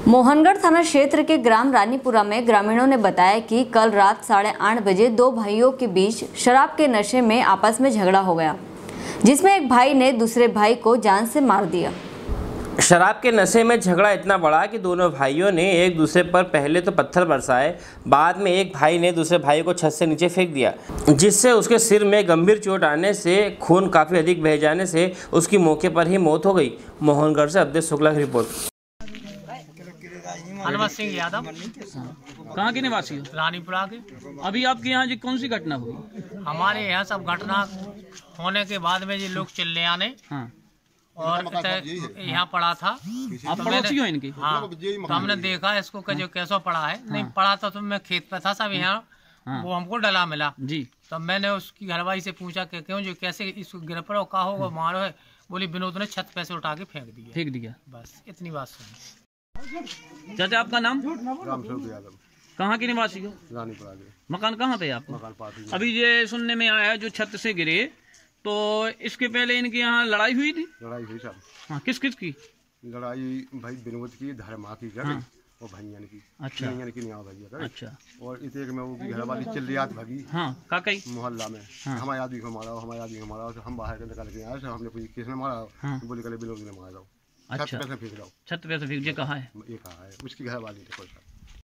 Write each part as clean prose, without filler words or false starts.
मोहनगढ़ थाना क्षेत्र के ग्राम रानीपुरा में ग्रामीणों ने बताया कि कल रात 8:30 बजे दो भाइयों के बीच शराब के नशे में आपस में झगड़ा हो गया, जिसमें एक भाई ने दूसरे भाई को जान से मार दिया। शराब के नशे में झगड़ा इतना बड़ा कि दोनों भाइयों ने एक दूसरे पर पहले तो पत्थर बरसाए, बाद में एक भाई ने दूसरे भाई को छत से नीचे फेंक दिया, जिससे उसके सिर में गंभीर चोट आने से खून काफ़ी अधिक बह जाने से उसकी मौके पर ही मौत हो गई। मोहनगढ़ से अवधेश शुक्ला की रिपोर्ट। हनुमत सिंह यादव। कहाँ के निवासी हो? रानीपुरा के। अभी आपके यहाँ जी कौन सी घटना हुई? हमारे यहाँ सब घटना होने के बाद में ये लोग चिल्ले आने और यहाँ पड़ा था। आप पड़ोसी हो इनके? हाँ, तो हमने देखा इसको जो कैसा पड़ा है। नहीं पड़ा तो मैं खेत पे था सब यहाँ, वो हमको डला मिला जी। तो मैंने उसकी घरवाली से पूछा कि क्यों जो कैसे इसको गिर पड़ो, कहा होगा मारो है। बोली विनोद ने छत पे से उठा के फेंक दिया। बस इतनी बात सुनी। चाचा आपका नाम? रामस्वरूप यादव। कहाँ के निवासी हो? रानीपुरा के। मकान कहाँ पे आपका? मकान पार्टी। अभी ये सुनने में आया जो छत से गिरे, तो इसके पहले इनके यहाँ लड़ाई हुई थी? लड़ाई हुई साहब। हाँ, किस किस की लड़ाई? भाई विनोद की, धर्मा की कर और भैया की। अच्छा की न्याय भैया कर। अच्छा। और इतने में वो घर वाली चिल्लियात भगी। हाँ, काकई मोहल्ला में। हमारे आदमी को मारा, हमारे आदमी को मारा। हम बाहर के निकल के आए, हमने पूछा किसने मारा? बोले कल विनोद ने मारा। अच्छा, छत पे से फेंक दो। छत पे से फेंक दिया। कहाँ है? ये कहा है उसकी घर वाली देखो साहब।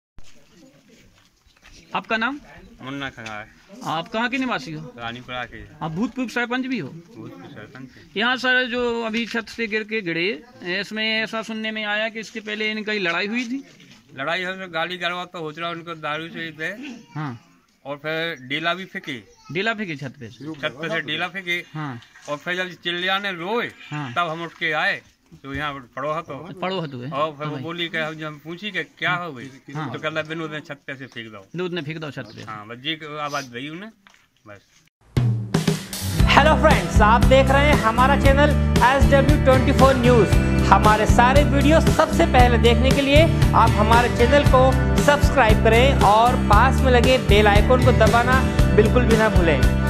आपका नाम? मुन्ना खंगा है। आप कहाँ के निवासी हो? रानीपुरा के। आप भूतपूर्व सरपंच भी हो? भूतपूर्व सरपंच। यहाँ सर जो अभी छत से गिर के गिरे, इसमें ऐसा सुनने में आया कि इसके पहले इनकी लड़ाई हुई थी। लड़ाई हो, गाली गलवा तो हो रहा उनको दारू से पे। हाँ। और फिर डेला भी फेंके। डेला फेंके छत पे से डेला फेंके। हाँ। और फिर जब चिल्लिया ने रोए, तब हम उठ के आए तो यहाँ पड़ो है और फिर वो बोली कि हम पूछी कि क्या हो गई। तो कहला विनोद ने छत पे से फेंक दो। विनोद ने फेंक दो छत पे। हाँ, बस जी आवाज गई उन्हें बस। हेलो फ्रेंड्स, आप देख रहे हैं हमारा चैनल SW24 न्यूज़। हमारे सारे वीडियो सबसे पहले देखने के लिए आप हमारे चैनल को सब्सक्राइब करें और पास में लगे बेल आइकन को दबाना बिल्कुल भी ना भूलें।